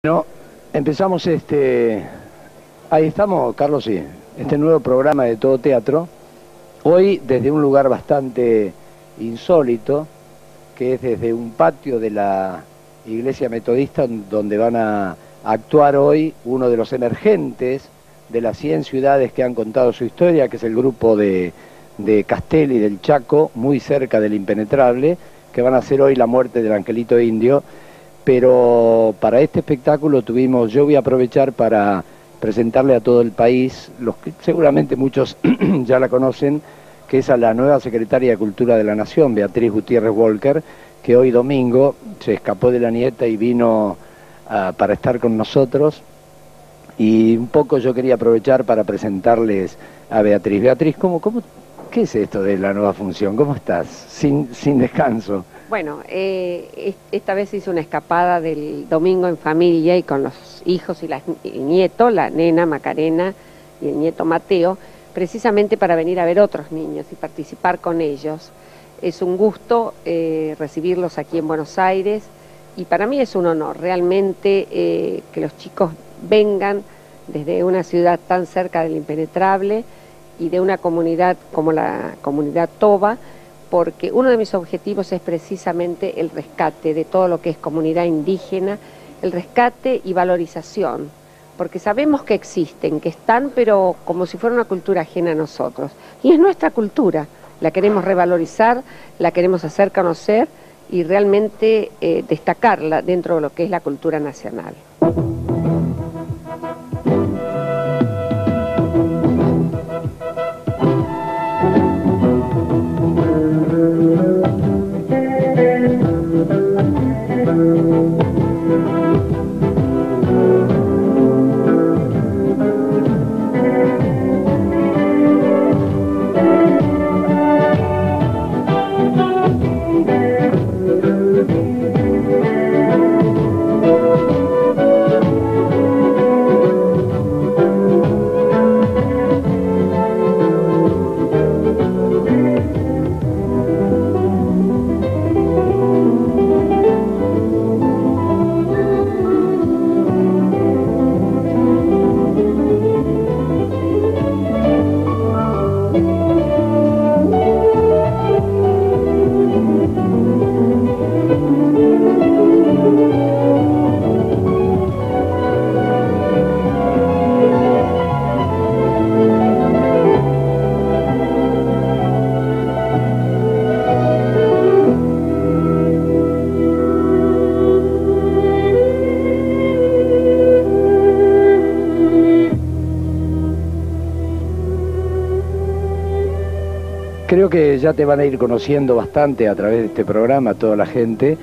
Bueno, empezamos ahí estamos, Carlos, sí, este nuevo programa de Todo Teatro, hoy desde un lugar bastante insólito, que es desde un patio de la Iglesia Metodista, donde van a actuar hoy uno de los emergentes de las 100 ciudades que han contado su historia, que es el grupo de Castelli del Chaco, muy cerca del Impenetrable, que van a hacer hoy La muerte del Angelito Indio. Pero para este espectáculo yo voy a aprovechar para presentarle a todo el país, los que seguramente muchos ya la conocen, que es a la nueva secretaria de Cultura de la Nación, Beatriz Gutiérrez Walker, que hoy domingo se escapó de la nieta y vino para estar con nosotros. Y un poco yo quería aprovechar para presentarles a Beatriz. Beatriz, ¿qué es esto de la nueva función? ¿Cómo estás? Sin descanso. Bueno, esta vez hice una escapada del domingo en familia y con los hijos y el nieto, la nena Macarena y el nieto Mateo, precisamente para venir a ver otros niños y participar con ellos. Es un gusto recibirlos aquí en Buenos Aires y para mí es un honor realmente que los chicos vengan desde una ciudad tan cerca del Impenetrable y de una comunidad como la comunidad Toba, porque uno de mis objetivos es precisamente el rescate de todo lo que es comunidad indígena, el rescate y valorización, porque sabemos que existen, que están, pero como si fuera una cultura ajena a nosotros. Y es nuestra cultura, la queremos revalorizar, la queremos hacer conocer y realmente destacarla dentro de lo que es la cultura nacional. Creo que ya te van a ir conociendo bastante a través de este programa, toda la gente.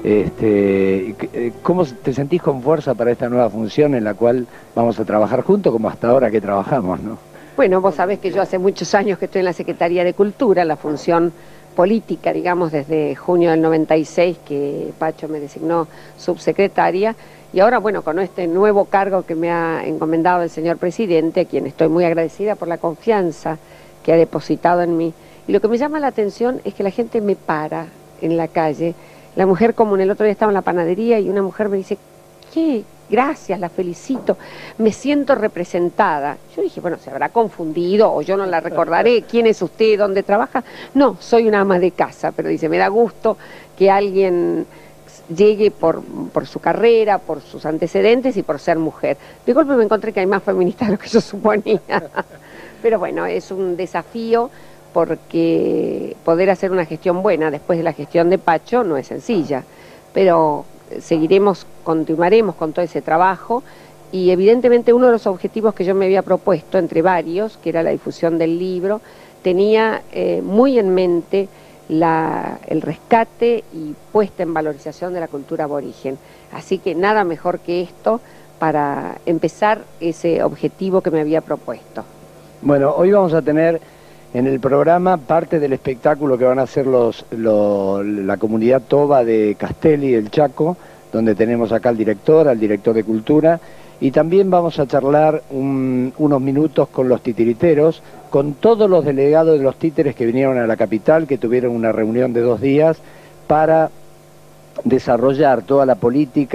¿Cómo te sentís con fuerza para esta nueva función en la cual vamos a trabajar juntos, como hasta ahora que trabajamos, ¿no? Bueno, vos sabés que yo hace muchos años que estoy en la Secretaría de Cultura, la función política, digamos, desde junio del 96, que Pacho me designó subsecretaria, y ahora, bueno, con este nuevo cargo que me ha encomendado el señor presidente, a quien estoy muy agradecida por la confianza que ha depositado en mí. Y lo que me llama la atención es que la gente me para en la calle, la mujer común. El otro día estaba en la panadería y una mujer me dice, ¿qué? Gracias, la felicito, me siento representada. Yo dije, bueno, se habrá confundido o yo no la recordaré. ¿Quién es usted? ¿Dónde trabaja? No, soy una ama de casa, pero dice, me da gusto que alguien llegue por su carrera, por sus antecedentes y por ser mujer. De golpe me encontré que hay más feministas de lo que yo suponía. Pero bueno, es un desafío, porque poder hacer una gestión buena después de la gestión de Pacho no es sencilla, pero continuaremos con todo ese trabajo y evidentemente uno de los objetivos que yo me había propuesto, entre varios, que era la difusión del libro, tenía muy en mente el rescate y puesta en valorización de la cultura aborigen. Así que nada mejor que esto para empezar ese objetivo que me había propuesto. Bueno, hoy vamos a tener en el programa parte del espectáculo que van a hacer la comunidad Toba de Castelli del Chaco, donde tenemos acá al director de Cultura, y también vamos a charlar unos minutos con los titiriteros, con todos los delegados de los títeres que vinieron a la capital, que tuvieron una reunión de 2 días para desarrollar toda la política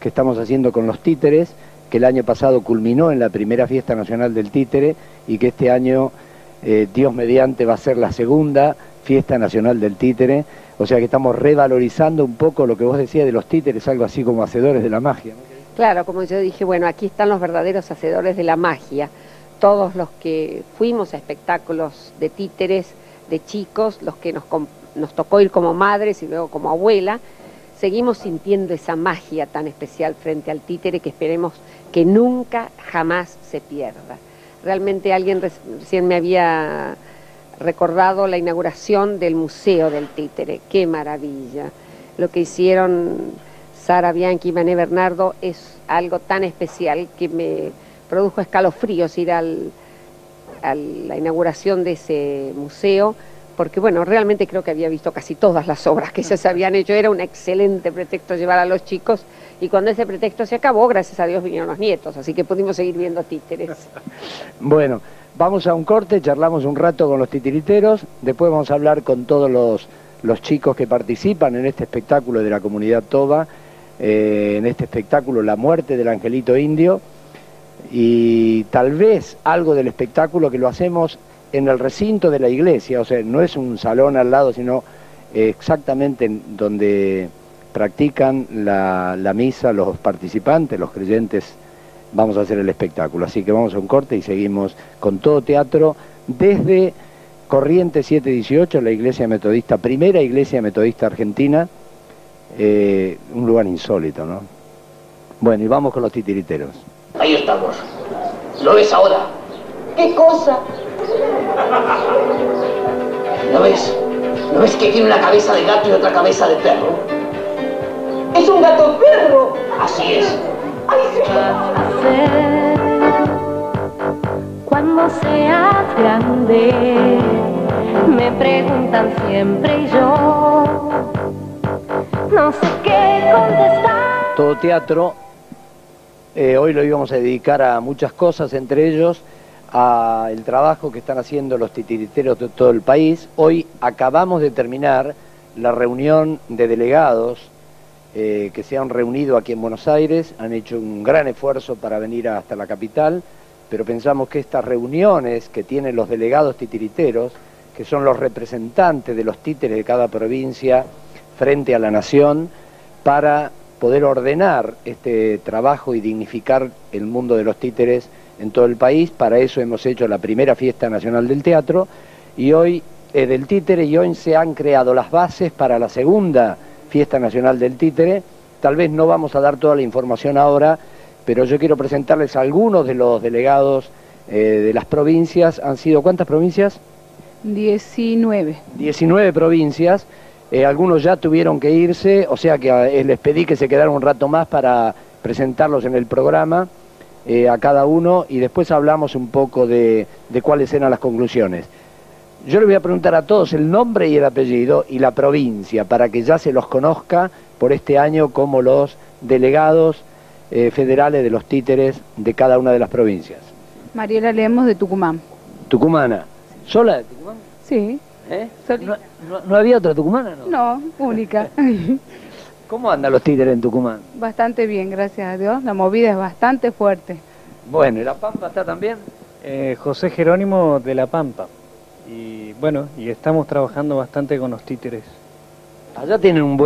que estamos haciendo con los títeres, que el año pasado culminó en la primera Fiesta Nacional del Títere y que este año, Dios mediante, va a ser la segunda Fiesta Nacional del Títere. O sea que estamos revalorizando un poco lo que vos decías de los títeres, algo así como hacedores de la magia, ¿no? Claro, como yo dije, bueno, aquí están los verdaderos hacedores de la magia. Todos los que fuimos a espectáculos de títeres, de chicos, los que nos tocó ir como madres y luego como abuela, seguimos sintiendo esa magia tan especial frente al títere que esperemos que nunca, jamás se pierda. Realmente alguien recién me había recordado la inauguración del Museo del Títere. ¡Qué maravilla! Lo que hicieron Sara Bianchi y Mané Bernardo es algo tan especial que me produjo escalofríos ir a la inauguración de ese museo, porque bueno, realmente creo que había visto casi todas las obras que se habían hecho. Era un excelente pretexto llevar a los chicos, y cuando ese pretexto se acabó, gracias a Dios vinieron los nietos, así que pudimos seguir viendo títeres. Bueno, vamos a un corte, charlamos un rato con los titiriteros, después vamos a hablar con todos los chicos que participan en este espectáculo de la comunidad Toba, en este espectáculo La Muerte del Angelito Indio, y tal vez algo del espectáculo que lo hacemos en el recinto de la iglesia, o sea, no es un salón al lado, sino exactamente donde practican la misa los participantes, los creyentes. Vamos a hacer el espectáculo, así que vamos a un corte y seguimos con Todo Teatro desde Corrientes 718, la iglesia metodista, primera iglesia metodista argentina, un lugar insólito, ¿no? Bueno, y vamos con los titiriteros. Ahí estamos. ¿Lo ves ahora? ¿Qué cosa? ¿Lo ves? ¿No ves que tiene una cabeza de gato y otra cabeza de perro? Es un gato perro. Así es. Ay, sí. Cuando seas grande, me preguntan siempre y yo no sé qué contestar. Todo Teatro, hoy lo íbamos a dedicar a muchas cosas, entre ellos a el trabajo que están haciendo los titiriteros de todo el país. Hoy acabamos de terminar la reunión de delegados que se han reunido aquí en Buenos Aires, han hecho un gran esfuerzo para venir hasta la capital, pero pensamos que estas reuniones que tienen los delegados titiriteros, que son los representantes de los títeres de cada provincia frente a la nación, para poder ordenar este trabajo y dignificar el mundo de los títeres en todo el país. Para eso hemos hecho la primera Fiesta Nacional del Teatro y hoy del Títere, y hoy se han creado las bases para la segunda Fiesta Nacional del Títere. Tal vez no vamos a dar toda la información ahora, pero yo quiero presentarles a algunos de los delegados de las provincias. ¿Han sido cuántas provincias? 19. 19 provincias. Algunos ya tuvieron que irse, o sea que les pedí que se quedaran un rato más para presentarlos en el programa a cada uno, y después hablamos un poco de cuáles eran las conclusiones. Yo le voy a preguntar a todos el nombre y el apellido y la provincia, para que ya se los conozca por este año como los delegados federales de los títeres de cada una de las provincias. Mariela Lemos, de Tucumán. Tucumana. ¿Sola de Tucumán? Sí. ¿No había otra tucumana? No, única. ¿Cómo andan los títeres en Tucumán? Bastante bien, gracias a Dios. La movida es bastante fuerte. Bueno, ¿y La Pampa está también? José Jerónimo de La Pampa. Y bueno, y estamos trabajando bastante con los títeres. Allá tienen un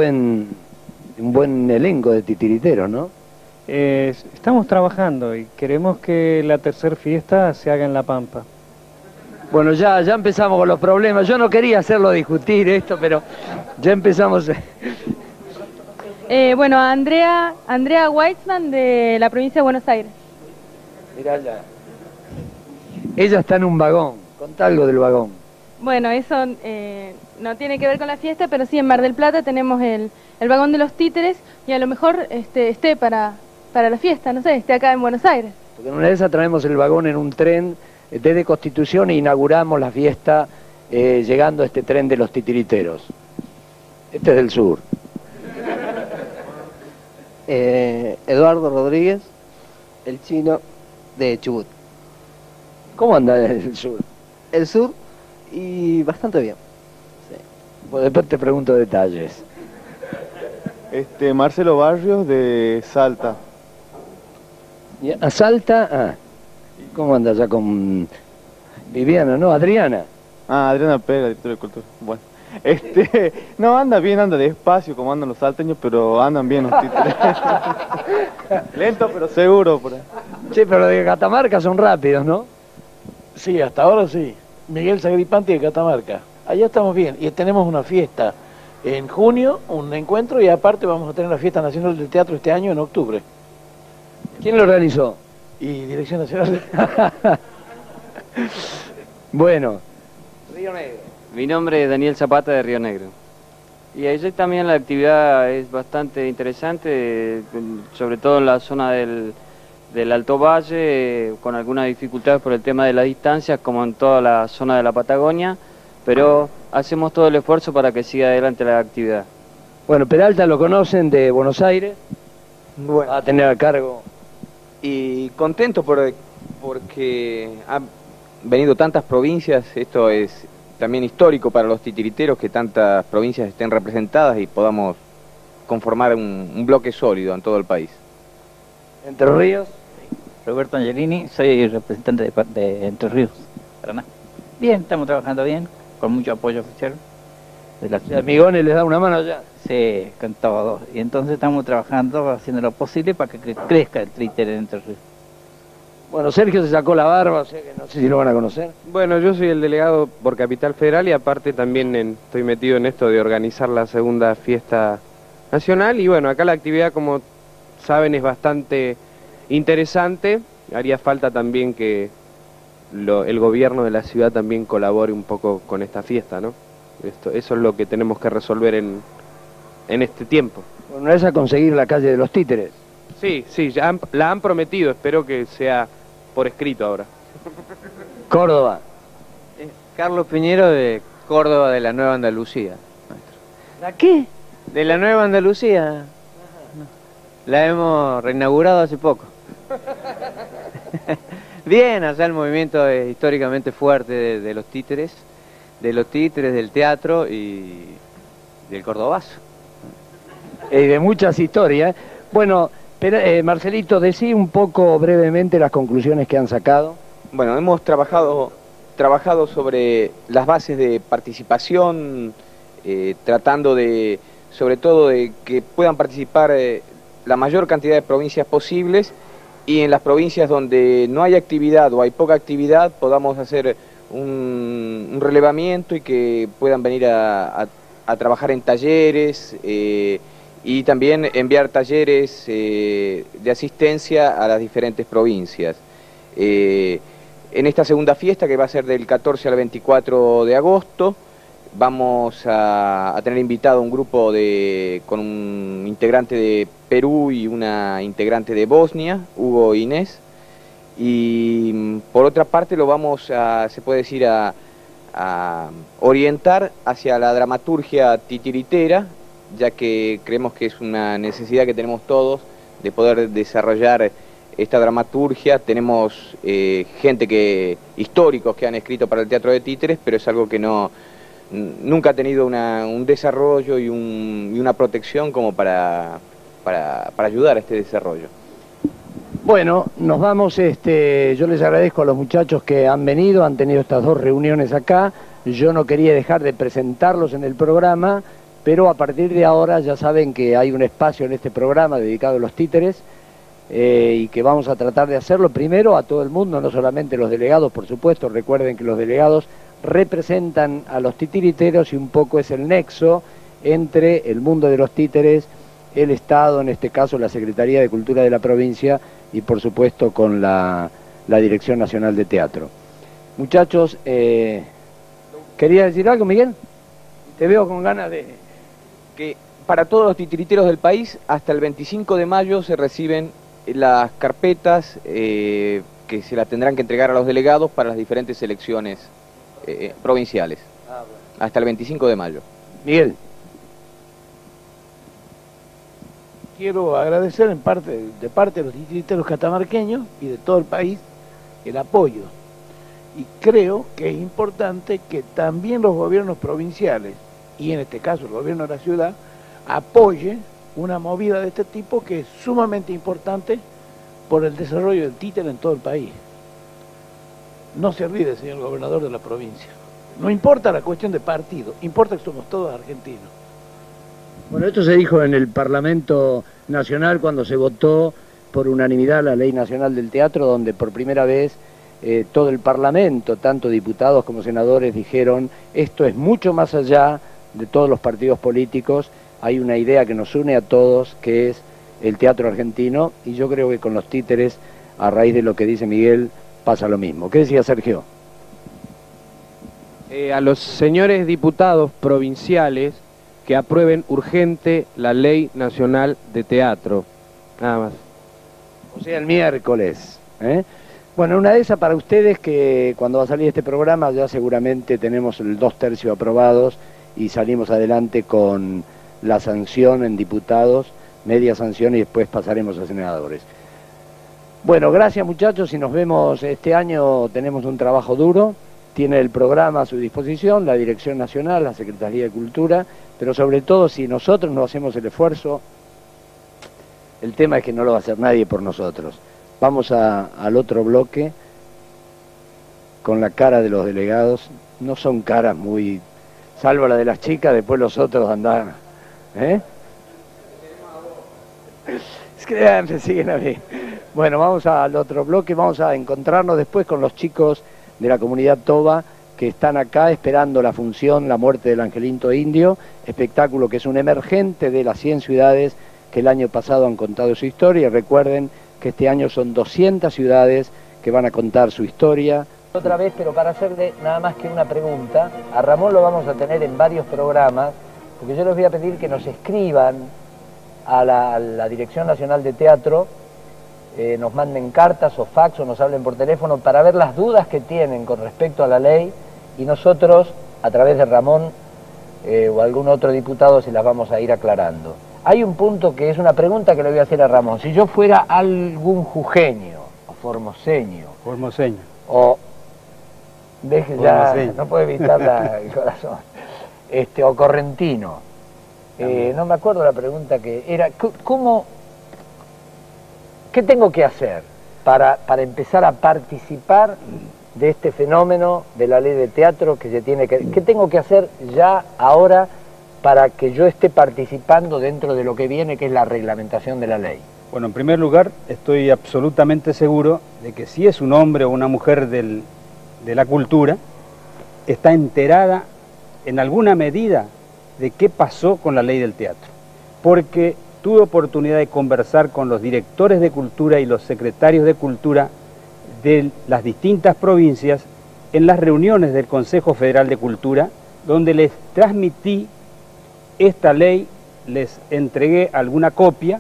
buen elenco de titiriteros, ¿no? Estamos trabajando y queremos que la tercera fiesta se haga en La Pampa. Bueno, ya empezamos con los problemas. Yo no quería hacerlo discutir esto, pero ya empezamos. Bueno, Andrea Weitzman, de la provincia de Buenos Aires. Mirá ya. Ella está en un vagón. Contá algo del vagón. Bueno, eso no tiene que ver con la fiesta, pero sí en Mar del Plata tenemos el vagón de los títeres, y a lo mejor esté para la fiesta, no sé, esté acá en Buenos Aires. Porque en una de esas traemos el vagón en un tren desde Constitución e inauguramos la fiesta llegando a este tren de los titiriteros. Este es del sur. Eduardo Rodríguez, el chino de Chubut. ¿Cómo anda el sur? El sur, y bastante bien. Sí. Pues después te pregunto detalles. Marcelo Barrios de Salta. ¿A Salta? Ah. ¿Cómo anda ya con Viviana, no? Adriana. Ah, Adriana Pérez, directora de Cultura. Bueno. No, anda bien, anda despacio como andan los salteños, pero andan bien los títeres. Lento pero seguro por ahí. Sí, pero los de Catamarca son rápidos, ¿no? Sí, hasta ahora sí. Miguel Sagripanti de Catamarca. Allá estamos bien y tenemos una fiesta en junio, un encuentro, y aparte vamos a tener la fiesta nacional del teatro este año en octubre. ¿Quién lo organizó? Y Dirección Nacional. Bueno, Río Negro. Mi nombre es Daniel Zapata de Río Negro. Y allí también la actividad es bastante interesante, sobre todo en la zona del Alto Valle, con algunas dificultades por el tema de las distancias, como en toda la zona de la Patagonia, pero hacemos todo el esfuerzo para que siga adelante la actividad. Bueno, Peralta lo conocen de Buenos Aires, bueno, va a tener a cargo. Y contento porque han venido tantas provincias. Esto es también histórico para los titiriteros, que tantas provincias estén representadas y podamos conformar un bloque sólido en todo el país. Entre Ríos. Roberto Angelini, soy representante de Entre Ríos, Paraná. Bien, estamos trabajando bien, con mucho apoyo oficial. Migones les da una mano ya. Sí, con todo. Y entonces estamos trabajando, haciendo lo posible para que crezca el títere en Entre Ríos. Bueno, Sergio se sacó la barba, o sea que no sé si lo van a conocer. Bueno, yo soy el delegado por Capital Federal y aparte también estoy metido en esto de organizar la segunda fiesta nacional. Y bueno, acá la actividad, como saben, es bastante interesante. Haría falta también que el gobierno de la ciudad también colabore un poco con esta fiesta, ¿no? Eso es lo que tenemos que resolver en este tiempo. Bueno, es a conseguir la calle de los títeres. Sí, ya la han prometido, espero que sea por escrito ahora. Córdoba. Carlos Piñero de Córdoba, de la Nueva Andalucía. ¿La qué? De la Nueva Andalucía. La hemos reinaugurado hace poco. Bien, allá el movimiento es históricamente fuerte de los títeres, del teatro y del cordobazo. Y de muchas historias. Bueno, pero, Marcelito, decí un poco brevemente las conclusiones que han sacado. Bueno, hemos trabajado sobre las bases de participación, tratando sobre todo de que puedan participar la mayor cantidad de provincias posibles, y en las provincias donde no hay actividad o hay poca actividad podamos hacer un relevamiento y que puedan venir a trabajar en talleres, y también enviar talleres de asistencia a las diferentes provincias. En esta segunda fiesta, que va a ser del 14 al 24 de agosto, vamos a tener invitado un grupo con un integrante de Perú y una integrante de Bosnia, Hugo e Inés, y por otra parte lo vamos se puede decir, a orientar hacia la dramaturgia titiritera, ya que creemos que es una necesidad que tenemos todos de poder desarrollar esta dramaturgia. Tenemos históricos que han escrito para el teatro de títeres, pero es algo que nunca ha tenido un desarrollo y una protección como para ayudar a este desarrollo. Bueno, nos vamos, yo les agradezco a los muchachos que han venido, han tenido estas dos reuniones acá. Yo no quería dejar de presentarlos en el programa, pero a partir de ahora ya saben que hay un espacio en este programa dedicado a los títeres, y que vamos a tratar de hacerlo primero a todo el mundo, no solamente los delegados, por supuesto. Recuerden que los delegados representan a los titiriteros y un poco es el nexo entre el mundo de los títeres, el Estado, en este caso la Secretaría de Cultura de la provincia, y por supuesto con la Dirección Nacional de Teatro. Muchachos, ¿quería decir algo, Miguel? Te veo con ganas de... Que para todos los titiriteros del país, hasta el 25 de mayo se reciben las carpetas que se las tendrán que entregar a los delegados para las diferentes elecciones provinciales. Hasta el 25 de mayo. Miguel. Quiero agradecer de parte de los titiriteros catamarqueños y de todo el país el apoyo. Y creo que es importante que también los gobiernos provinciales, y en este caso el gobierno de la ciudad, apoye una movida de este tipo que es sumamente importante por el desarrollo del títere en todo el país. No se olvide, señor gobernador de la provincia. No importa la cuestión de partido, importa que somos todos argentinos. Bueno, esto se dijo en el Parlamento Nacional cuando se votó por unanimidad la Ley Nacional del Teatro, donde por primera vez todo el Parlamento, tanto diputados como senadores, dijeron esto es mucho más allá de todos los partidos políticos, hay una idea que nos une a todos, que es el teatro argentino, y yo creo que con los títeres, a raíz de lo que dice Miguel, pasa lo mismo. ¿Qué decía Sergio? A los señores diputados provinciales que aprueben urgente la Ley Nacional de Teatro. Nada más. O sea, el miércoles. Bueno, una de esas para ustedes que cuando va a salir este programa ya seguramente tenemos el 2/3 aprobados y salimos adelante con la sanción en diputados, media sanción y después pasaremos a senadores. Bueno, gracias muchachos y nos vemos este año. Tenemos un trabajo duro, tiene el programa a su disposición, la Dirección Nacional, la Secretaría de Cultura, pero sobre todo si nosotros no hacemos el esfuerzo, el tema es que no lo va a hacer nadie por nosotros. Vamos al otro bloque con la cara de los delegados. No son caras muy... salvo la de las chicas, después los otros andan... Es que me siguen a mí. Bueno, vamos al otro bloque, vamos a encontrarnos después con los chicos de la comunidad Toba que están acá esperando la función La muerte del angelito indio, espectáculo que es un emergente de las 100 ciudades que el año pasado han contado su historia. Recuerden que este año son 200 ciudades que van a contar su historia. Otra vez, pero para hacerle nada más que una pregunta, a Ramón lo vamos a tener en varios programas, porque yo les voy a pedir que nos escriban a la Dirección Nacional de Teatro, nos manden cartas o fax o nos hablen por teléfono para ver las dudas que tienen con respecto a la ley y nosotros, a través de Ramón o algún otro diputado, se las vamos a ir aclarando. Hay un punto que es una pregunta que le voy a hacer a Ramón. Si yo fuera algún jujeño o formoseño o... deje ya, no puede evitar el corazón, o correntino, no me acuerdo la pregunta que era, ¿qué tengo que hacer para empezar a participar de este fenómeno de la ley de teatro que se tiene que... ¿Qué tengo que hacer ya ahora para que yo esté participando dentro de lo que viene, que es la reglamentación de la ley? Bueno, en primer lugar, estoy absolutamente seguro de que si es un hombre o una mujer de la cultura, está enterada en alguna medida de qué pasó con la ley del teatro. Porque tuve oportunidad de conversar con los directores de cultura y los secretarios de cultura de las distintas provincias en las reuniones del Consejo Federal de Cultura, donde les transmití esta ley, les entregué alguna copia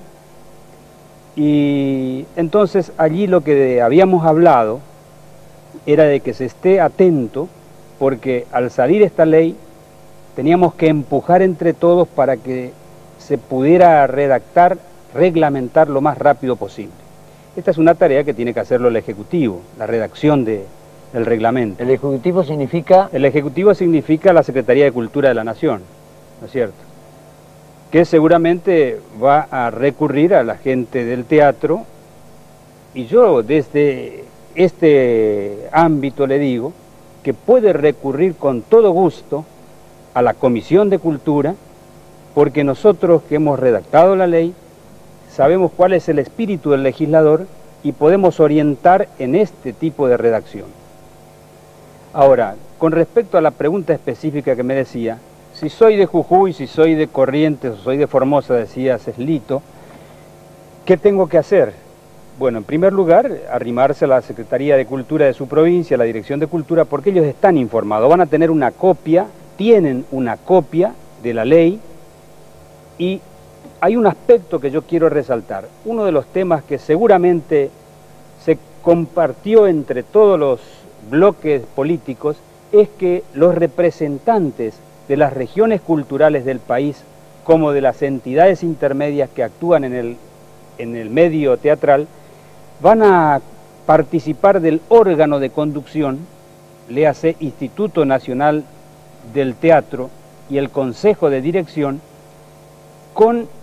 y entonces allí lo que habíamos hablado era de que se esté atento porque al salir esta ley teníamos que empujar entre todos para que se pudiera redactar, reglamentar lo más rápido posible. Esta es una tarea que tiene que hacerlo el Ejecutivo, la redacción del reglamento. ¿El Ejecutivo significa? El Ejecutivo significa la Secretaría de Cultura de la Nación, ¿no es cierto? Que seguramente va a recurrir a la gente del teatro y yo desde este ámbito le digo que puede recurrir con todo gusto a la Comisión de Cultura porque nosotros que hemos redactado la ley sabemos cuál es el espíritu del legislador y podemos orientar en este tipo de redacción. Ahora, con respecto a la pregunta específica que me decía, si soy de Jujuy, si soy de Corrientes o soy de Formosa, decía Ceslito, ¿qué tengo que hacer? Bueno, en primer lugar, arrimarse a la Secretaría de Cultura de su provincia, a la Dirección de Cultura, porque ellos están informados, van a tener una copia, tienen una copia de la ley y hay un aspecto que yo quiero resaltar. Uno de los temas que seguramente se compartió entre todos los bloques políticos es que los representantes de las regiones culturales del país, como de las entidades intermedias que actúan en el medio teatral, van a participar del órgano de conducción, léase Instituto Nacional del Teatro y el Consejo de Dirección, con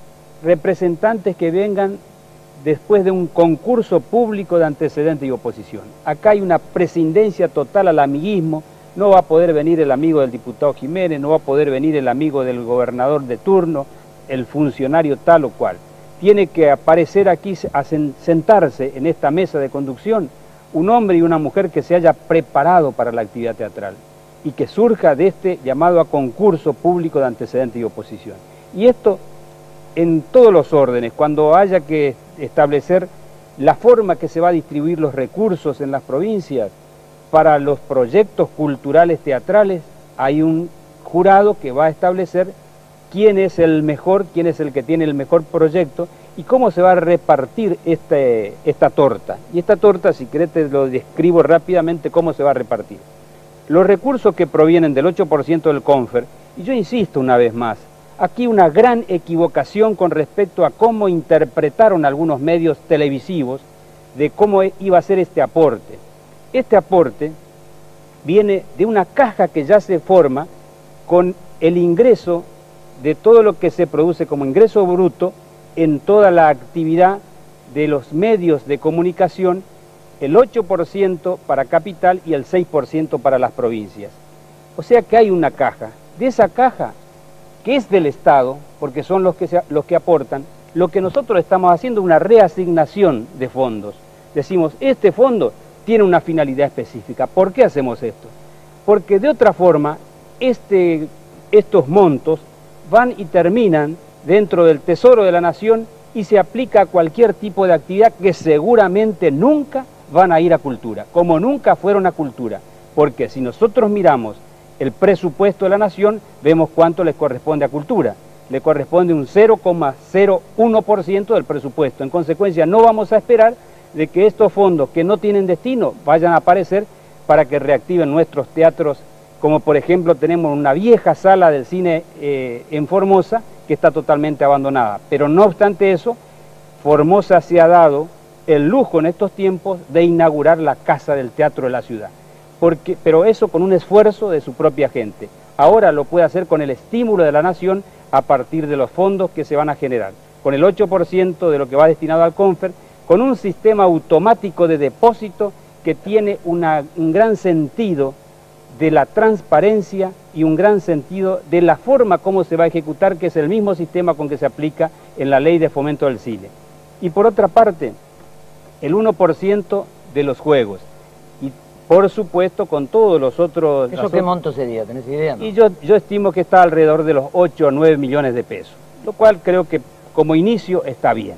representantes que vengan después de un concurso público de antecedentes y oposición. Acá hay una prescindencia total al amiguismo. No va a poder venir el amigo del diputado Jiménez, no va a poder venir el amigo del gobernador de turno, el funcionario tal o cual. Tiene que aparecer aquí, sentarse en esta mesa de conducción, un hombre y una mujer que se haya preparado para la actividad teatral y que surja de este llamado a concurso público de antecedentes y oposición. Y esto en todos los órdenes, cuando haya que establecer la forma que se va a distribuir los recursos en las provincias para los proyectos culturales teatrales, hay un jurado que va a establecer quién es el mejor, quién es el que tiene el mejor proyecto y cómo se va a repartir esta torta. Y esta torta, si querés, te lo describo rápidamente cómo se va a repartir. Los recursos que provienen del 8% del CONFER, y yo insisto una vez más, aquí una gran equivocación con respecto a cómo interpretaron algunos medios televisivos de cómo iba a ser este aporte. Este aporte viene de una caja que ya se forma con el ingreso de todo lo que se produce como ingreso bruto en toda la actividad de los medios de comunicación, el 8% para capital y el 6% para las provincias. O sea que hay una caja. De esa caja, que es del Estado, porque son los que aportan, lo que nosotros estamos haciendo es una reasignación de fondos. Decimos, este fondo tiene una finalidad específica. ¿Por qué hacemos esto? Porque de otra forma, estos montos van y terminan dentro del Tesoro de la Nación y se aplica a cualquier tipo de actividad que seguramente nunca van a ir a cultura, como nunca fueron a cultura. Porque si nosotros miramos el presupuesto de la Nación, vemos cuánto les corresponde a cultura. Le corresponde un 0,01% del presupuesto. En consecuencia, no vamos a esperar de que estos fondos que no tienen destino vayan a aparecer para que reactiven nuestros teatros, como por ejemplo tenemos una vieja sala del cine en Formosa que está totalmente abandonada. Pero no obstante eso, Formosa se ha dado el lujo en estos tiempos de inaugurar la Casa del Teatro de la ciudad. Pero eso con un esfuerzo de su propia gente. Ahora lo puede hacer con el estímulo de la Nación a partir de los fondos que se van a generar, con el 8% de lo que va destinado al CONFER, con un sistema automático de depósito que tiene un gran sentido de la transparencia y un gran sentido de la forma como se va a ejecutar, que es el mismo sistema con que se aplica en la Ley de Fomento del Cine. Y por otra parte, el 1% de los juegos. Y por supuesto con todos los otros... ¿Eso qué monto sería? ¿Tenés idea? ¿No? Y yo estimo que está alrededor de los 8 o 9 millones de pesos, lo cual creo que como inicio está bien.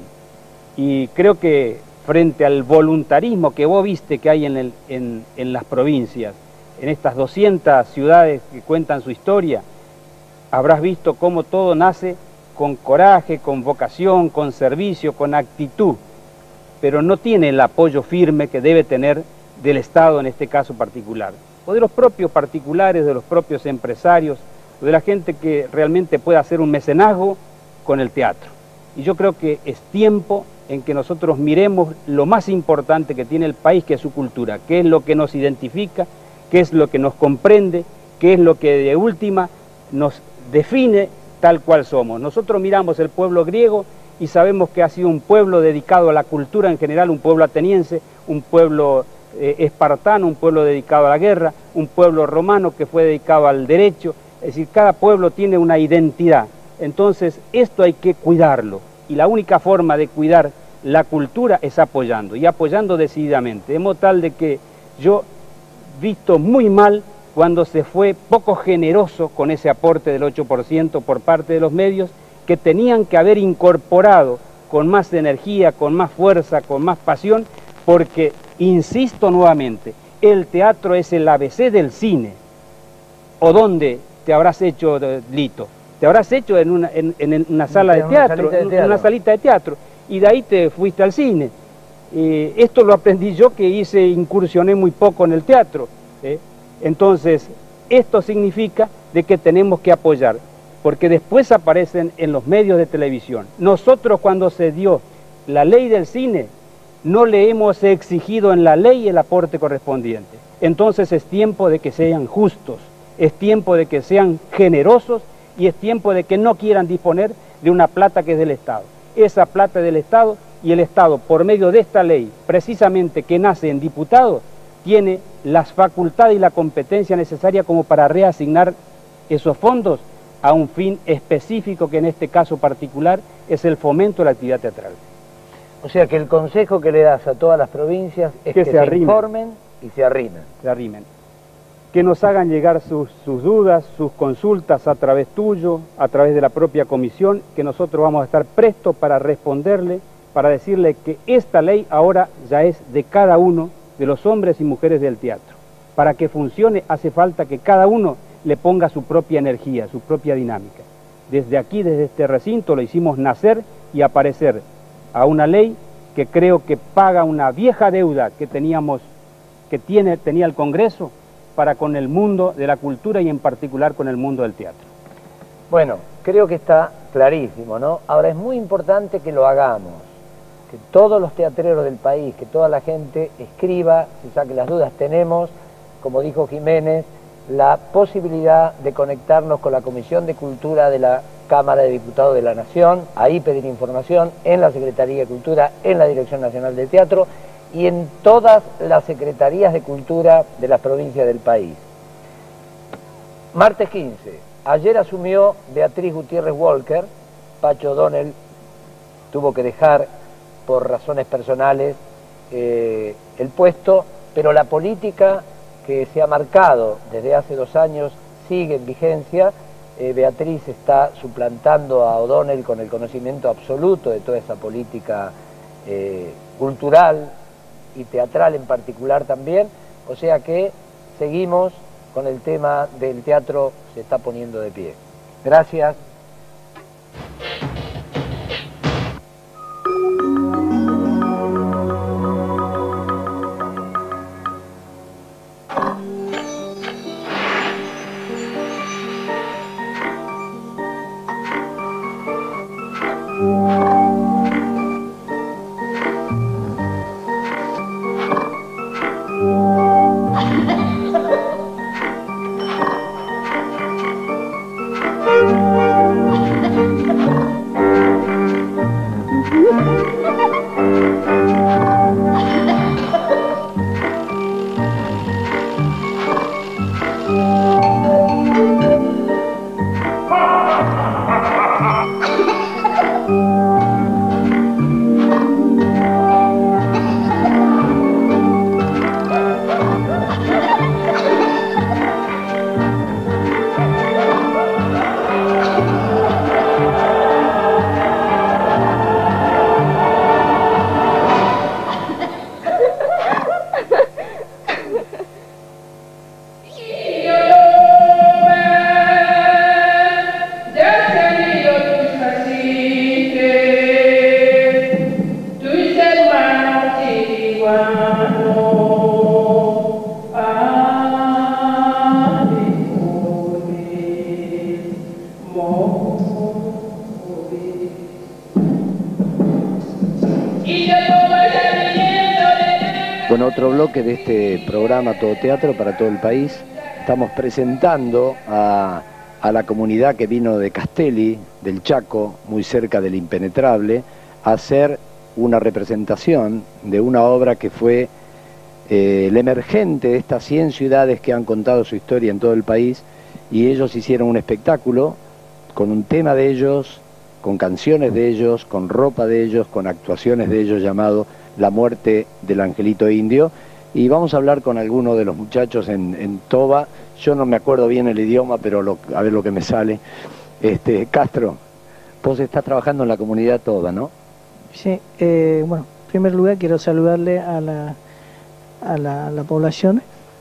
Y creo que frente al voluntarismo que vos viste que hay en las provincias, en estas 200 ciudades que cuentan su historia, habrás visto cómo todo nace con coraje, con vocación, con servicio, con actitud, pero no tiene el apoyo firme que debe tener del Estado en este caso particular, o de los propios particulares, de los propios empresarios, o de la gente que realmente pueda hacer un mecenazgo con el teatro. Y yo creo que es tiempo en que nosotros miremos lo más importante que tiene el país, que es su cultura, qué es lo que nos identifica, qué es lo que nos comprende, qué es lo que de última nos define tal cual somos. Nosotros miramos el pueblo griego y sabemos que ha sido un pueblo dedicado a la cultura en general, un pueblo ateniense, un pueblo espartano, un pueblo dedicado a la guerra, un pueblo romano que fue dedicado al derecho. Es decir, cada pueblo tiene una identidad. Entonces, esto hay que cuidarlo. Y la única forma de cuidar la cultura es apoyando, y apoyando decididamente. De modo tal de que yo visto muy mal cuando se fue poco generoso con ese aporte del 8% por parte de los medios, que tenían que haber incorporado con más energía, con más fuerza, con más pasión, porque, insisto nuevamente, el teatro es el ABC del cine. ¿O dónde te habrás hecho, Lito? Te habrás hecho en una sala de teatro, en una salita de teatro, y de ahí te fuiste al cine. Esto lo aprendí yo, que incursioné muy poco en el teatro. Entonces, esto significa de que tenemos que apoyar, porque después aparecen en los medios de televisión. Nosotros, cuando se dio la ley del cine, no le hemos exigido en la ley el aporte correspondiente. Entonces es tiempo de que sean justos, es tiempo de que sean generosos, y es tiempo de que no quieran disponer de una plata que es del Estado. esa plata del Estado, y el Estado, por medio de esta ley, precisamente que nace en diputados, tiene las facultades y la competencia necesaria como para reasignar esos fondos a un fin específico, que en este caso particular es el fomento de la actividad teatral. O sea que el consejo que le das a todas las provincias es que se informen y se arrimen. Se arrimen. Que nos hagan llegar sus dudas, sus consultas a través tuyo, a través de la propia comisión, que nosotros vamos a estar prestos para responderle, para decirle que esta ley ahora ya es de cada uno de los hombres y mujeres del teatro. Para que funcione hace falta que cada uno le ponga su propia energía, su propia dinámica. Desde aquí, desde este recinto, lo hicimos nacer y aparecer a una ley que creo que paga una vieja deuda que tenía el Congreso para con el mundo de la cultura y en particular con el mundo del teatro. Bueno, creo que está clarísimo, ¿no? Ahora es muy importante que lo hagamos, que todos los teatreros del país, que toda la gente escriba, se saque las dudas. Tenemos, como dijo Jiménez, la posibilidad de conectarnos con la Comisión de Cultura de la Cámara de Diputados de la Nación, ahí pedir información en la Secretaría de Cultura, en la Dirección Nacional del Teatro y en todas las secretarías de cultura de las provincias del país. Martes 15, ayer asumió Beatriz Gutiérrez Walker. Pacho O'Donnell tuvo que dejar por razones personales el puesto, pero la política que se ha marcado desde hace 2 años sigue en vigencia. Beatriz está suplantando a O'Donnell con el conocimiento absoluto de toda esa política cultural y teatral en particular también, o sea que seguimos con el tema del teatro, se está poniendo de pie. Gracias. Bueno, otro bloque de este programa Todo Teatro para todo el país. Estamos presentando a la comunidad que vino de Castelli, del Chaco, muy cerca del Impenetrable, a hacer una representación de una obra que fue el emergente de estas 100 ciudades que han contado su historia en todo el país, y ellos hicieron un espectáculo con un tema de ellos, con canciones de ellos, con ropa de ellos, con actuaciones de ellos, llamado La muerte del angelito indio, y vamos a hablar con algunos de los muchachos en Toba. Yo no me acuerdo bien el idioma, pero a ver lo que me sale. Castro, vos estás trabajando en la comunidad Toba, ¿no? Sí, bueno, en primer lugar quiero saludarle a la población.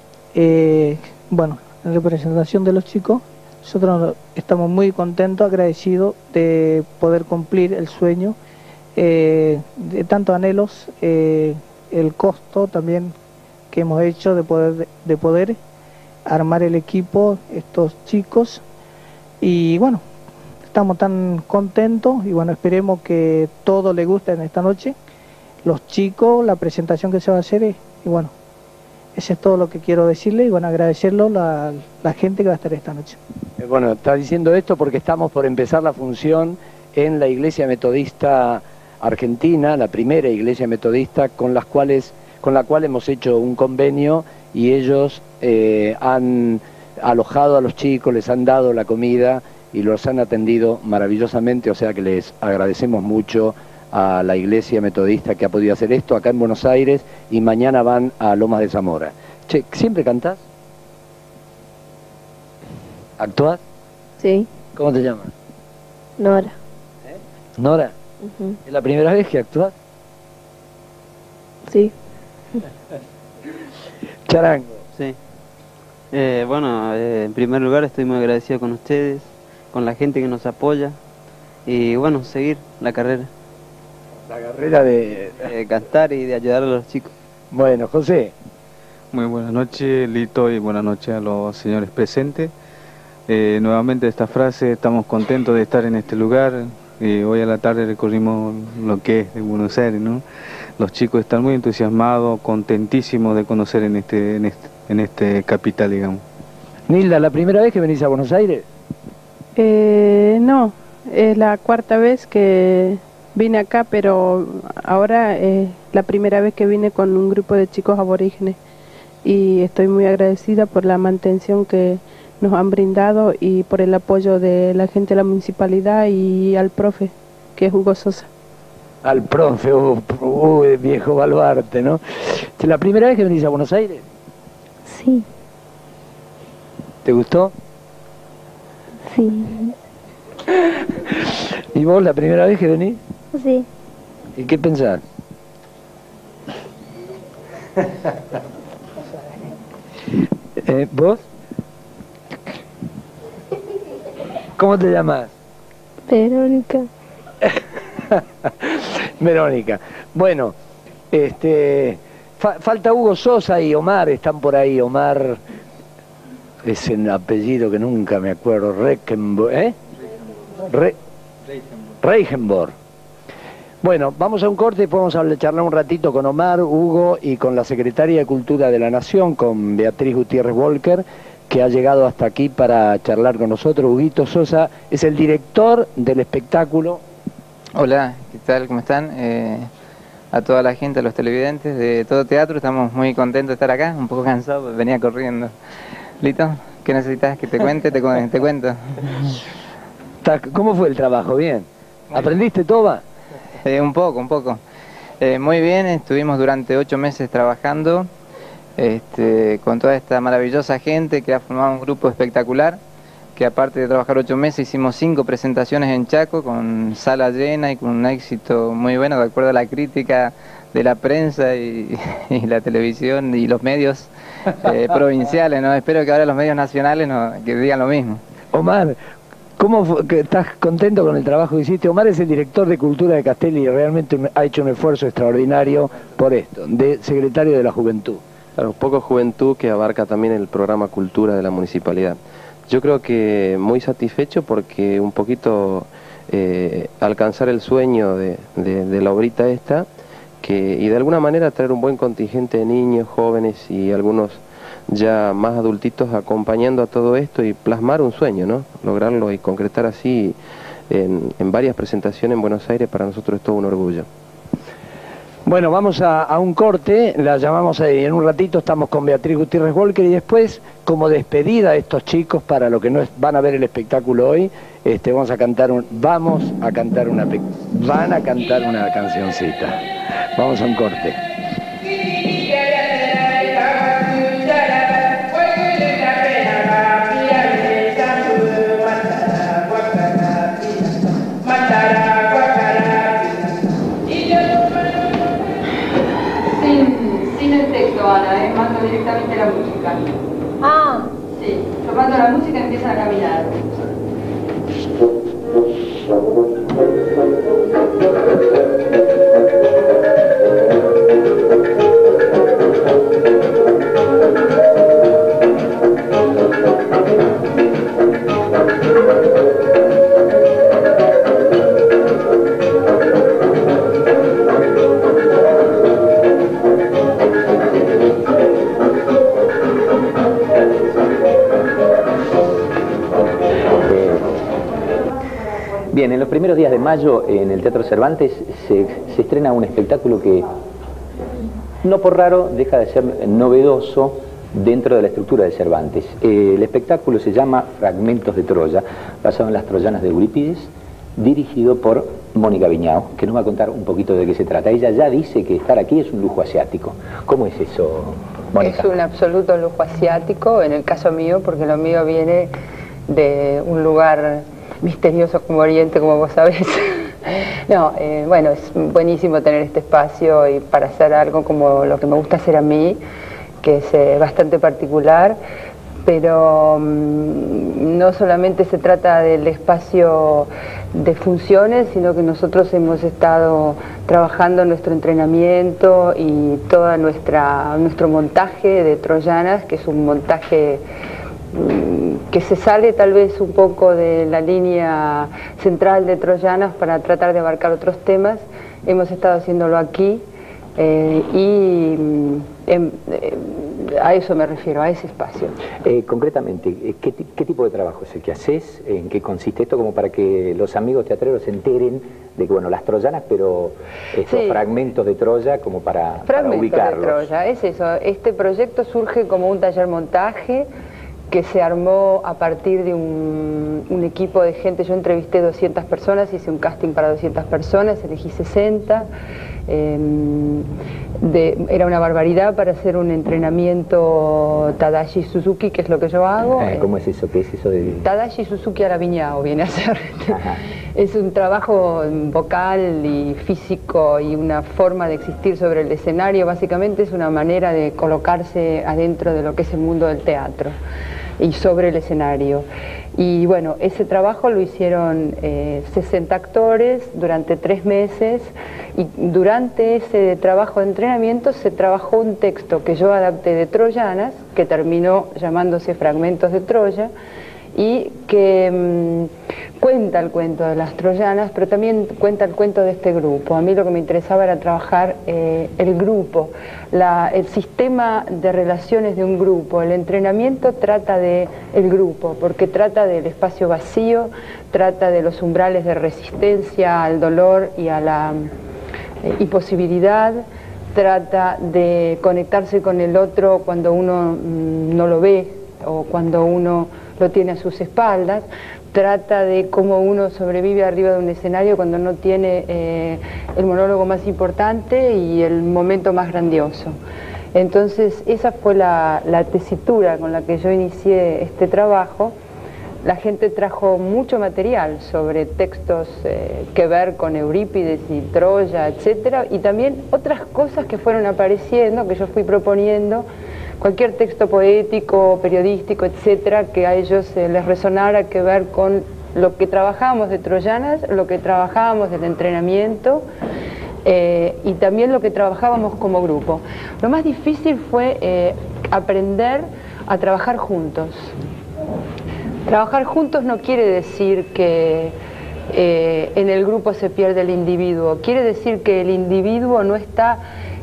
Bueno, en representación de los chicos, nosotros estamos muy contentos, agradecidos de poder cumplir el sueño, de tantos anhelos, el costo también que hemos hecho de poder armar el equipo, estos chicos, y bueno, estamos tan contentos y bueno, esperemos que todo les guste en esta noche, los chicos, la presentación que se va a hacer, y bueno, eso es todo lo que quiero decirle, y bueno, agradecerlo a la gente que va a estar esta noche. Bueno, está diciendo esto porque estamos por empezar la función en la Iglesia Metodista Argentina, la primera iglesia metodista con la cual hemos hecho un convenio, y ellos han alojado a los chicos, les han dado la comida y los han atendido maravillosamente, o sea que les agradecemos mucho a la iglesia metodista que ha podido hacer esto acá en Buenos Aires, y mañana van a Lomas de Zamora. Che, ¿siempre cantás? ¿Actuás? Sí. ¿Cómo te llamas? Nora. ¿Nora? ¿Es la primera vez que actúas? Sí. Charango. Sí. Bueno, en primer lugar estoy muy agradecido con ustedes, con la gente que nos apoya, y bueno, seguir la carrera. La carrera de cantar y de ayudar a los chicos. Bueno, José. Muy buenas noches, Lito, y buenas noches a los señores presentes. Nuevamente esta frase, estamos contentos de estar en este lugar. Hoy a la tarde recorrimos lo que es de Buenos Aires, ¿no? Los chicos están muy entusiasmados, contentísimos de conocer en este capital, digamos. Nilda, ¿la primera vez que venís a Buenos Aires? No, es la cuarta vez que vine acá, pero ahora es la primera vez que vine con un grupo de chicos aborígenes, y estoy muy agradecida por la mantención que nos han brindado y por el apoyo de la gente de la municipalidad y al profe, que es Hugo Sosa. Al profe, viejo baluarte, ¿no? ¿La primera vez que venís a Buenos Aires? Sí. ¿Te gustó? Sí. ¿Y vos la primera vez que venís? Sí. ¿Y qué pensás? ¿Vos? ¿Cómo te llamas? Verónica. Verónica. Bueno, falta Hugo Sosa y Omar, están por ahí. Omar es el apellido que nunca me acuerdo. Reichenborg. Bueno, vamos a un corte y podemos charlar un ratito con Omar, Hugo y con la Secretaria de Cultura de la Nación, con Beatriz Gutiérrez Walker, que ha llegado hasta aquí para charlar con nosotros. Huguito Sosa es el director del espectáculo. Hola, ¿qué tal? ¿Cómo están? A toda la gente, a los televidentes de Todo Teatro, estamos muy contentos de estar acá, un poco cansados, venía corriendo. Lito, ¿qué necesitas que te cuente? Te cuento. ¿Cómo fue el trabajo? ¿Bien? ¿Aprendiste toba? Un poco. Muy bien, estuvimos durante 8 meses trabajando con toda esta maravillosa gente que ha formado un grupo espectacular, que aparte de trabajar 8 meses hicimos 5 presentaciones en Chaco con sala llena y con un éxito muy bueno, de acuerdo a la crítica de la prensa y la televisión y los medios provinciales, ¿no? Espero que ahora los medios nacionales que digan lo mismo. Omar, ¿cómo fue, que estás contento con el trabajo que hiciste? Omar es el director de Cultura de Castelli y realmente ha hecho un esfuerzo extraordinario por esto, de secretario de la Juventud. Claro, poco juventud que abarca también el programa Cultura de la Municipalidad. Yo creo que muy satisfecho porque un poquito alcanzar el sueño de la obrita esta, y de alguna manera traer un buen contingente de niños, jóvenes y algunos ya más adultitos acompañando a todo esto y plasmar un sueño, ¿no? Lograrlo y concretar así en varias presentaciones en Buenos Aires, para nosotros es todo un orgullo. Bueno, vamos a un corte, la llamamos ahí, en un ratito estamos con Beatriz Gutiérrez Walker, y después, como despedida a estos chicos para los que no van a ver el espectáculo hoy, van a cantar una cancioncita. Vamos a un corte. Ana, mando directamente la música. Ah. Sí, tomando la música empiezan a caminar. Bien, en los primeros días de mayo en el Teatro Cervantes se estrena un espectáculo que, no por raro, deja de ser novedoso dentro de la estructura de Cervantes. El espectáculo se llama Fragmentos de Troya, basado en las troyanas de Eurípides, dirigido por Mónica Viñao, que nos va a contar un poquito de qué se trata. Ella ya dice que estar aquí es un lujo asiático. ¿Cómo es eso, Mónica? Es un absoluto lujo asiático, en el caso mío, porque lo mío viene de un lugar misterioso como Oriente, como vos sabés. No, bueno, es buenísimo tener este espacio y para hacer algo como lo que me gusta hacer a mí, que es bastante particular, pero no solamente se trata del espacio de funciones, sino que nosotros hemos estado trabajando nuestro entrenamiento y todo nuestro montaje de Troyanas, que es un montaje que se sale tal vez un poco de la línea central de Troyanas para tratar de abarcar otros temas. Hemos estado haciéndolo aquí a eso me refiero, a ese espacio. Concretamente, ¿qué tipo de trabajo es el que haces? ¿En qué consiste esto? Como para que los amigos teatreros se enteren de que, bueno, las troyanas, pero estos fragmentos de Troya como para ubicarlos. De Troya, es eso. Este proyecto surge como un taller montaje que se armó a partir de un equipo de gente. Yo entrevisté 200 personas, hice un casting para 200 personas, elegí 60. Era una barbaridad para hacer un entrenamiento Tadashi Suzuki, que es lo que yo hago. ¿Cómo es eso? ¿Qué es eso de...? Tadashi Suzuki a la Viñao viene a ser. Es un trabajo vocal y físico y una forma de existir sobre el escenario. Básicamente es una manera de colocarse adentro de lo que es el mundo del teatro y sobre el escenario. Y bueno, ese trabajo lo hicieron 60 actores durante 3 meses, y durante ese trabajo de entrenamiento se trabajó un texto que yo adapté de Troyanas, que terminó llamándose Fragmentos de Troya, y que cuenta el cuento de las troyanas, pero también cuenta el cuento de este grupo. A mí lo que me interesaba era trabajar el grupo, el sistema de relaciones de un grupo. El entrenamiento trata del grupo, porque trata del espacio vacío, trata de los umbrales de resistencia al dolor y a la imposibilidad, trata de conectarse con el otro cuando uno no lo ve o cuando uno lo tiene a sus espaldas, trata de cómo uno sobrevive arriba de un escenario cuando no tiene el monólogo más importante y el momento más grandioso. Entonces esa fue la tesitura con la que yo inicié este trabajo. La gente trajo mucho material sobre textos que ver con Eurípides y Troya, etcétera, y también otras cosas que fueron apareciendo, que yo fui proponiendo. Cualquier texto poético, periodístico, etcétera, que a ellos les resonara, que ver con lo que trabajábamos de Troyanas, lo que trabajábamos del entrenamiento y también lo que trabajábamos como grupo. Lo más difícil fue aprender a trabajar juntos. Trabajar juntos no quiere decir que en el grupo se pierde el individuo, quiere decir que el individuo no está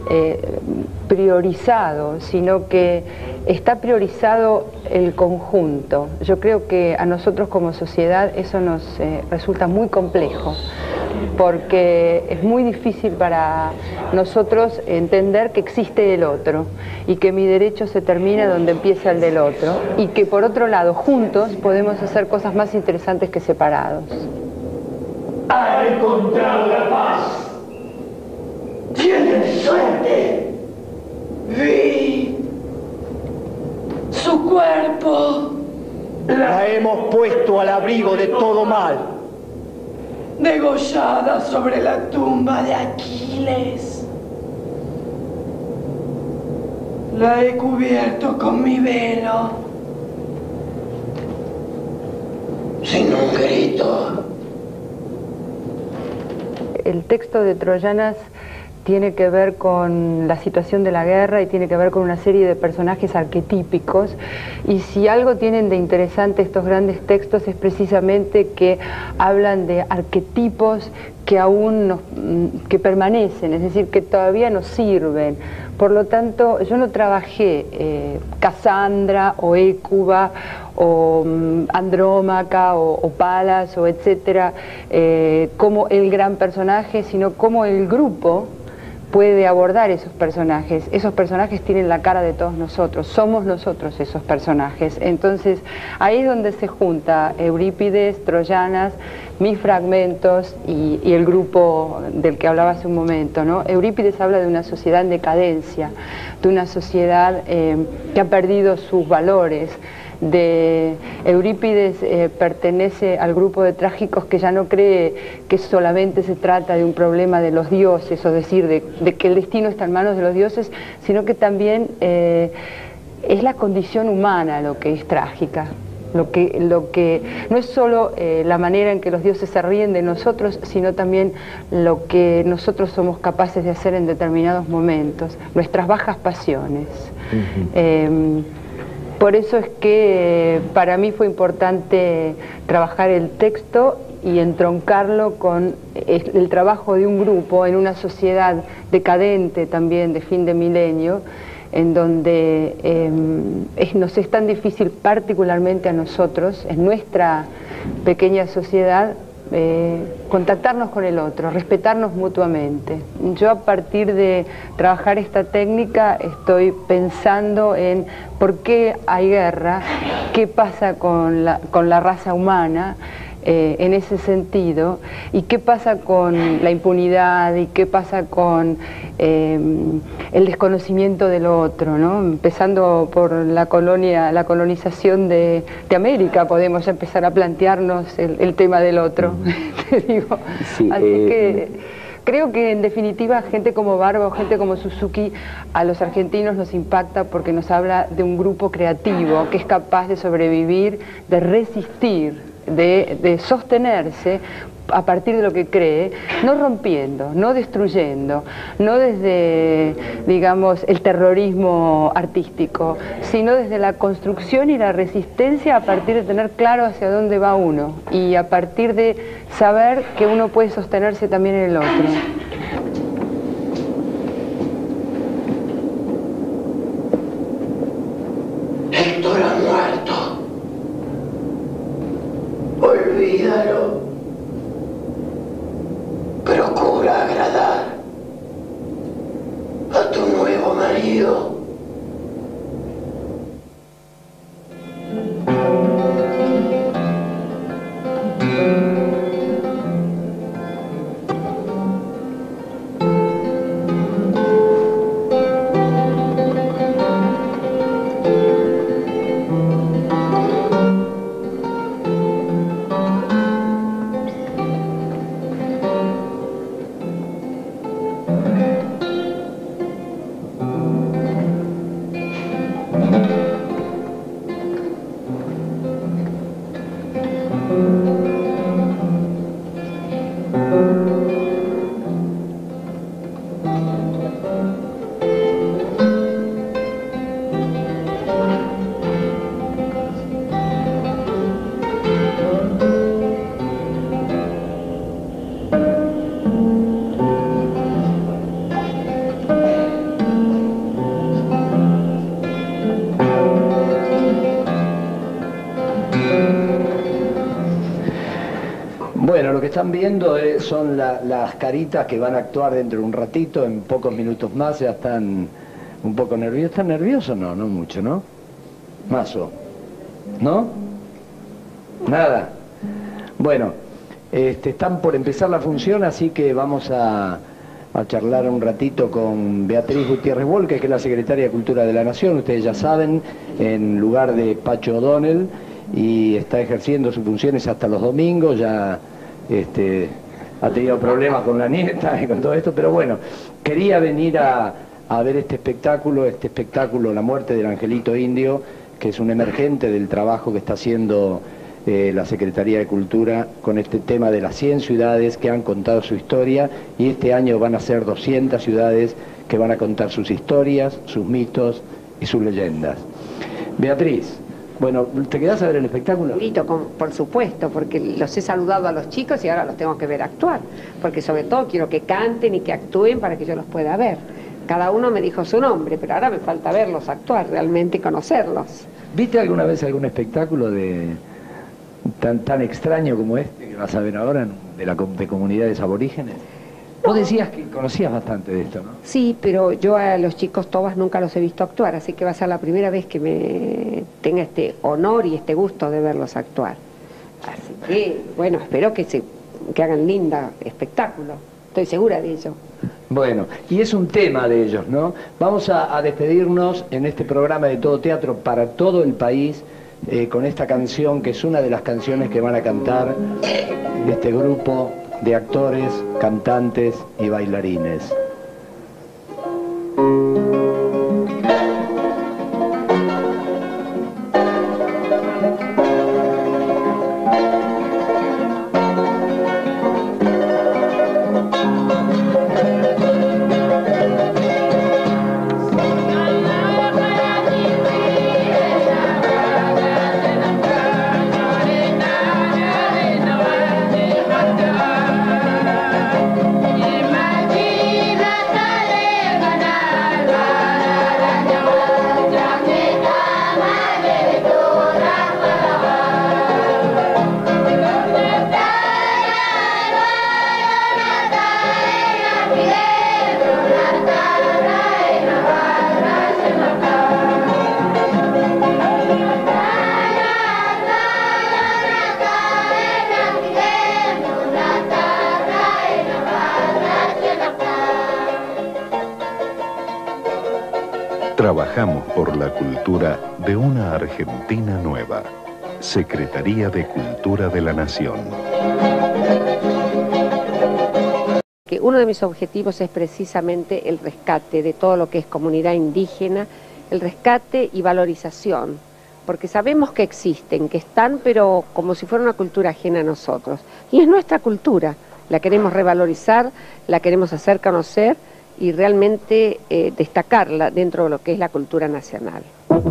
priorizado, sino que está priorizado el conjunto. Yo creo que a nosotros como sociedad eso nos resulta muy complejo, porque es muy difícil para nosotros entender que existe el otro y que mi derecho se termina donde empieza el del otro, y que por otro lado juntos podemos hacer cosas más interesantes que separados. Ha encontrado la paz. ¡Tienen suerte! Vi su cuerpo. La hemos puesto al abrigo de todo mal. Degollada sobre la tumba de Aquiles. La he cubierto con mi velo. Sin un grito. El texto de Troyanas tiene que ver con la situación de la guerra y tiene que ver con una serie de personajes arquetípicos, y si algo tienen de interesante estos grandes textos es precisamente que hablan de arquetipos que aún que permanecen, es decir, que todavía nos sirven. Por lo tanto, yo no trabajé Casandra o Hécuba o Andrómaca o Palas o etcétera, como el gran personaje, sino como el grupo puede abordar esos personajes. Esos personajes tienen la cara de todos nosotros, somos nosotros esos personajes. Entonces ahí es donde se junta Eurípides, Troyanas, mis fragmentos y el grupo del que hablaba hace un momento, ¿no? Eurípides habla de una sociedad en decadencia, de una sociedad que ha perdido sus valores. Eurípides pertenece al grupo de trágicos que ya no cree que solamente se trata de un problema de los dioses, o decir, de que el destino está en manos de los dioses, sino que también es la condición humana lo que es trágica. Lo que no es solo la manera en que los dioses se ríen de nosotros, sino también lo que nosotros somos capaces de hacer en determinados momentos, nuestras bajas pasiones. Por eso es que para mí fue importante trabajar el texto y entroncarlo con el trabajo de un grupo en una sociedad decadente también de fin de milenio, en donde nos es tan difícil, particularmente a nosotros, en nuestra pequeña sociedad, contactarnos con el otro, respetarnos mutuamente. Yo, a partir de trabajar esta técnica, estoy pensando en por qué hay guerra, qué pasa con la raza humana en ese sentido, y qué pasa con la impunidad, y qué pasa con el desconocimiento del otro, ¿no? Empezando por la colonización de América, podemos ya empezar a plantearnos el tema del otro, te digo. Sí, así que creo que en definitiva gente como Barba o gente como Suzuki a los argentinos nos impacta porque nos habla de un grupo creativo que es capaz de sobrevivir, de resistir, de sostenerse a partir de lo que cree, no rompiendo, no destruyendo, no desde, digamos, el terrorismo artístico, sino desde la construcción y la resistencia a partir de tener claro hacia dónde va uno y a partir de saber que uno puede sostenerse también en el otro. Héctor ha muerto. Olvídalo. Procura agradar a tu nuevo marido. Bueno, lo que están viendo son las caritas que van a actuar dentro de un ratito, en pocos minutos más. Ya están un poco nerviosos. ¿Están nerviosos? No, no mucho, ¿no? Mazo. ¿No? Nada. Bueno, están por empezar la función, así que vamos a charlar un ratito con Beatriz Gutiérrez Volque, que es la Secretaria de Cultura de la Nación, ustedes ya saben, en lugar de Pacho O'Donnell, y está ejerciendo sus funciones hasta los domingos. Ya ha tenido problemas con la nieta y con todo esto, pero bueno, quería venir a ver este espectáculo, La muerte del angelito indio, que es un emergente del trabajo que está haciendo la Secretaría de Cultura con este tema de las 100 ciudades que han contado su historia, y este año van a ser 200 ciudades que van a contar sus historias, sus mitos y sus leyendas. Beatriz, bueno, ¿te quedás a ver el espectáculo? Grito, por supuesto, porque los he saludado a los chicos y ahora los tengo que ver actuar, porque sobre todo quiero que canten y que actúen para que yo los pueda ver. Cada uno me dijo su nombre, pero ahora me falta verlos actuar, realmente conocerlos. ¿Viste alguna vez algún espectáculo tan extraño como este que vas a ver ahora de comunidades aborígenes? Vos decías que conocías bastante de esto, ¿no? Sí, pero yo a los chicos tobas nunca los he visto actuar, así que va a ser la primera vez que me tenga este honor y este gusto de verlos actuar. Así que, bueno, espero que hagan linda espectáculo, estoy segura de ello. Bueno, y es un tema de ellos, ¿no? Vamos a despedirnos en este programa de Todo Teatro para todo el país con esta canción, que es una de las canciones que van a cantar este grupo de actores, cantantes y bailarines. Trabajamos por la cultura de una Argentina nueva. Secretaría de Cultura de la Nación. Que uno de mis objetivos es precisamente el rescate de todo lo que es comunidad indígena, el rescate y valorización, porque sabemos que existen, que están, pero como si fuera una cultura ajena a nosotros. Y es nuestra cultura, la queremos revalorizar, la queremos hacer conocer y realmente destacarla dentro de lo que es la cultura nacional.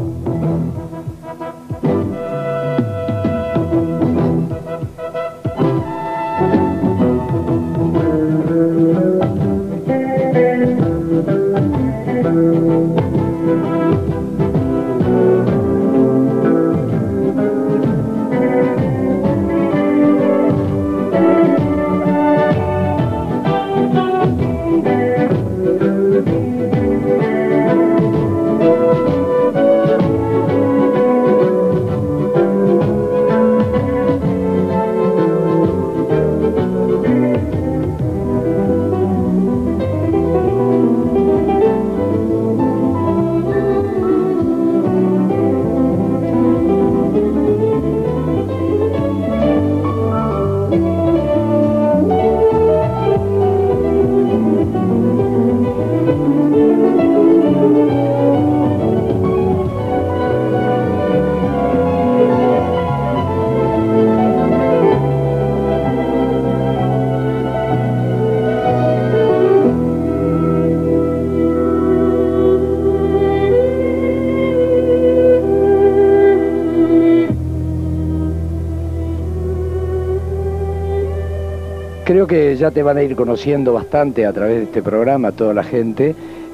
Creo que ya te van a ir conociendo bastante a través de este programa, toda la gente.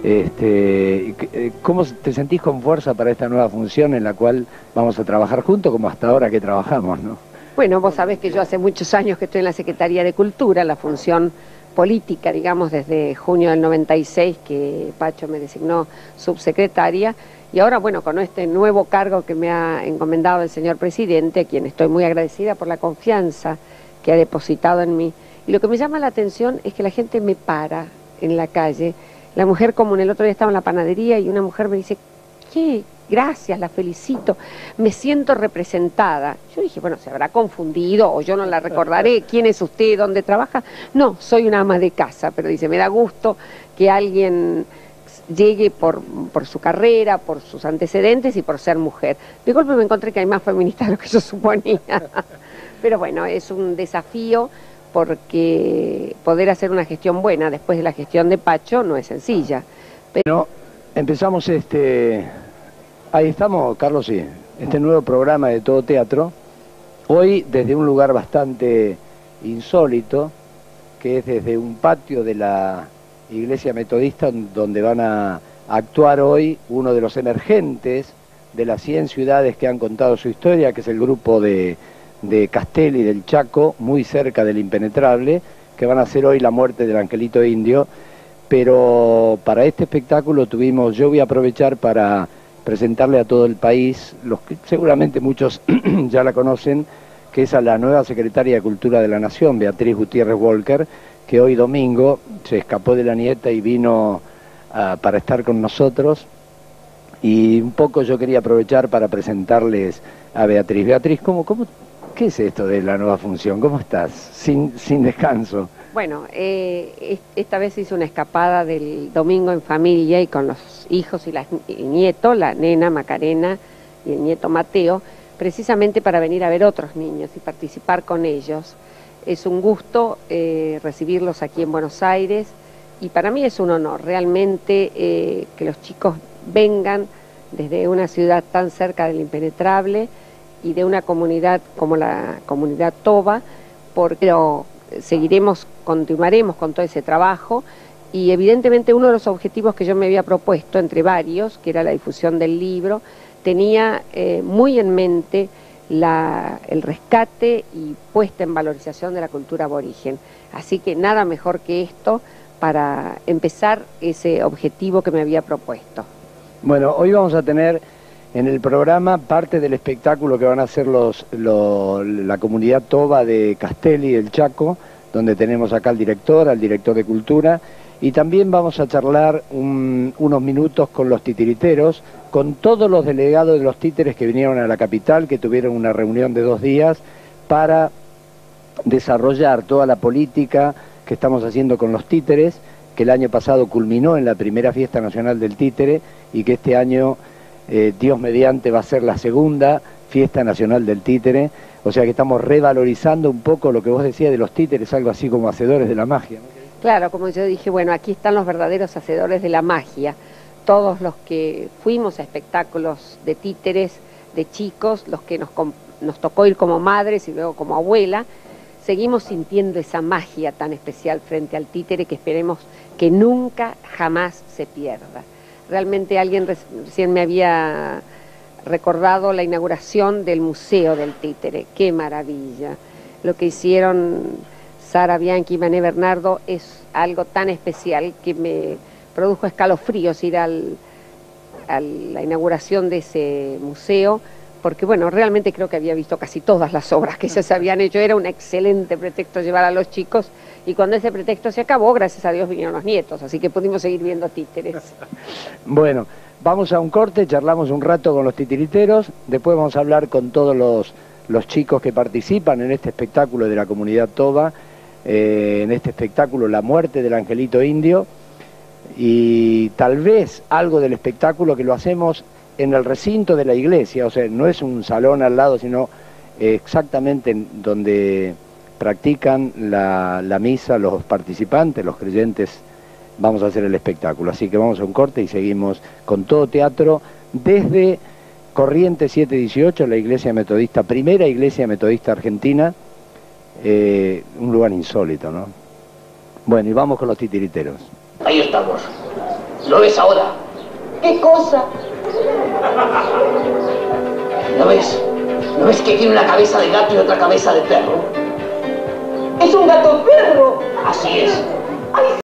¿Cómo te sentís con fuerza para esta nueva función en la cual vamos a trabajar juntos, como hasta ahora que trabajamos, ¿no? Bueno, vos sabés que yo hace muchos años que estoy en la Secretaría de Cultura, la función política, digamos, desde junio del 96, que Pacho me designó subsecretaria, y ahora, bueno, con este nuevo cargo que me ha encomendado el señor presidente, a quien estoy muy agradecida por la confianza que ha depositado en mí. Y lo que me llama la atención es que la gente me para en la calle, la mujer común. El otro día estaba en la panadería y una mujer me dice, ¿qué? Gracias, la felicito, me siento representada. Yo dije, bueno, se habrá confundido o yo no la recordaré. ¿Quién es usted? ¿Dónde trabaja? No, soy una ama de casa, pero dice, me da gusto que alguien llegue por su carrera, por sus antecedentes y por ser mujer. De golpe me encontré que hay más feministas de lo que yo suponía. Pero bueno, es un desafío, porque poder hacer una gestión buena después de la gestión de Pacho no es sencilla. Pero empezamos ahí estamos, Carlos, sí, este nuevo programa de Todo Teatro, hoy desde un lugar bastante insólito, que es desde un patio de la Iglesia Metodista, donde van a actuar hoy uno de los emergentes de las 100 ciudades que han contado su historia, que es el grupo de Castelli del Chaco, muy cerca del Impenetrable, que van a hacer hoy La muerte del Angelito Indio. Pero para este espectáculo yo voy a aprovechar para presentarle a todo el país, los que seguramente muchos ya la conocen, que es a la nueva secretaria de Cultura de la Nación, Beatriz Gutiérrez Walker, que hoy domingo se escapó de la nieta y vino para estar con nosotros. Y un poco yo quería aprovechar para presentarles a Beatriz. Beatriz, ¿qué es esto de la nueva función? ¿Cómo estás? Sin descanso. Bueno, esta vez hice una escapada del domingo en familia y con los hijos y el nieto, la nena Macarena y el nieto Mateo, precisamente para venir a ver otros niños y participar con ellos. Es un gusto recibirlos aquí en Buenos Aires y para mí es un honor realmente que los chicos vengan desde una ciudad tan cerca del Impenetrable y de una comunidad como la comunidad Toba, porque continuaremos con todo ese trabajo y evidentemente uno de los objetivos que yo me había propuesto, entre varios, que era la difusión del libro, tenía muy en mente el rescate y puesta en valorización de la cultura aborigen. Así que nada mejor que esto para empezar ese objetivo que me había propuesto. Bueno, hoy vamos a tener en el programa parte del espectáculo que van a hacer la comunidad Toba de Castelli del Chaco, donde tenemos acá al director de Cultura, y también vamos a charlar unos minutos con los titiriteros, con todos los delegados de los títeres que vinieron a la capital, que tuvieron una reunión de 2 días para desarrollar toda la política que estamos haciendo con los títeres, que el año pasado culminó en la primera fiesta nacional del títere y que este año, Dios mediante, va a ser la segunda fiesta nacional del títere. O sea que estamos revalorizando un poco lo que vos decías de los títeres, algo así como hacedores de la magia, ¿no? Claro, como yo dije, bueno, aquí están los verdaderos hacedores de la magia. Todos los que fuimos a espectáculos de títeres, de chicos, los que nos tocó ir como madres y luego como abuela, seguimos sintiendo esa magia tan especial frente al títere que esperemos que nunca, jamás se pierda. Realmente alguien recién me había recordado la inauguración del Museo del Títere. ¡Qué maravilla! Lo que hicieron Sara Bianchi y Mané Bernardo es algo tan especial que me produjo escalofríos ir a la inauguración de ese museo, porque bueno, realmente creo que había visto casi todas las obras que se habían hecho. Era un excelente pretexto llevar a los chicos, y cuando ese pretexto se acabó, gracias a Dios vinieron los nietos, así que pudimos seguir viendo títeres. Bueno, vamos a un corte, charlamos un rato con los titiriteros, después vamos a hablar con todos los chicos que participan en este espectáculo de la comunidad Toba, en este espectáculo La muerte del Angelito Indio, y tal vez algo del espectáculo que lo hacemos en el recinto de la iglesia, o sea, no es un salón al lado, sino exactamente donde practican la misa los participantes, los creyentes. Vamos a hacer el espectáculo, así que vamos a un corte y seguimos con Todo Teatro desde Corrientes 718, la iglesia metodista, primera iglesia metodista argentina, un lugar insólito, ¿no? Bueno, y vamos con los titiriteros. Ahí estamos. ¿Lo ves ahora? ¿Qué cosa? ¿Lo ves? ¿No ves que tiene una cabeza de gato y otra cabeza de perro? ¡Es un gato perro! Así es.